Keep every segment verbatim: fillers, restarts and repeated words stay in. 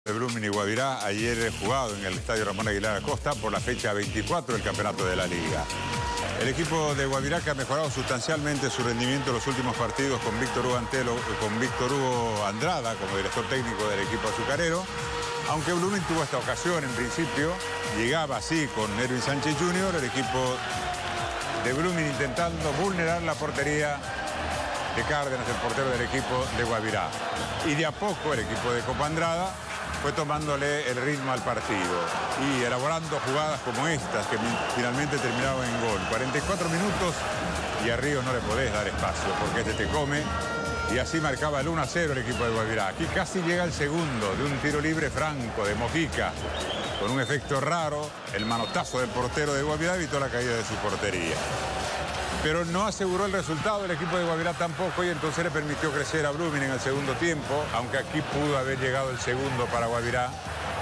De Blooming y Guavirá, ayer jugado en el estadio Ramón Aguilar Acosta por la fecha veinticuatro del campeonato de la Liga. El equipo de Guavirá, que ha mejorado sustancialmente su rendimiento en los últimos partidos con Víctor Hugo Antelo, con Víctor Hugo Andrada como director técnico del equipo azucarero, aunque Blooming tuvo esta ocasión en principio, llegaba así con Erwin Sánchez junior, el equipo de Blooming intentando vulnerar la portería de Cárdenas, el portero del equipo de Guavirá. Y de a poco el equipo de Copa Andrada fue tomándole el ritmo al partido y elaborando jugadas como estas que finalmente terminaron en gol. cuarenta y cuatro minutos y a Ríos no le podés dar espacio porque este te come. Y así marcaba el uno a cero el equipo de Guavirá. Aquí casi llega el segundo de un tiro libre franco de Mojica. Con un efecto raro, el manotazo del portero de Guavirá evitó la caída de su portería. Pero no aseguró el resultado el equipo de Guavirá tampoco y entonces le permitió crecer a Blooming en el segundo tiempo, aunque aquí pudo haber llegado el segundo para Guavirá.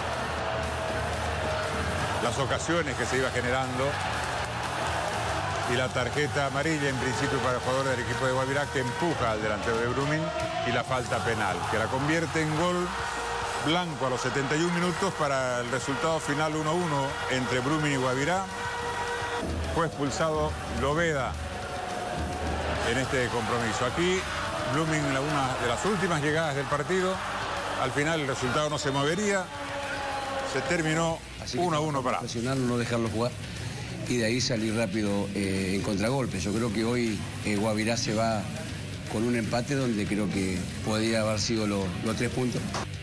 Las ocasiones que se iba generando y la tarjeta amarilla en principio para el jugador del equipo de Guavirá que empuja al delantero de Blooming y la falta penal, que la convierte en gol blanco a los setenta y un minutos para el resultado final uno a uno entre Blooming y Guavirá. Fue expulsado Loveda en este compromiso. Aquí Blooming, en una de las últimas llegadas del partido, al final el resultado no se movería, se terminó uno a uno para no dejarlo jugar y de ahí salir rápido eh, en contragolpe. Yo creo que hoy eh, Guavirá se va con un empate donde creo que podría haber sido lo, los tres puntos.